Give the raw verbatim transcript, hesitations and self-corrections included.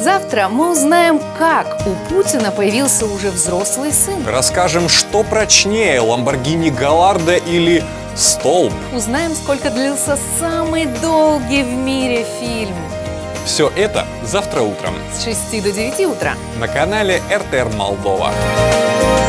Завтра мы узнаем, как у Путина появился уже взрослый сын. Расскажем, что прочнее, Lamborghini Gallardo или Столб. Узнаем, сколько длился самый долгий в мире фильм. Все это завтра утром С шести до девяти утра на канале эр тэ эр Молдова.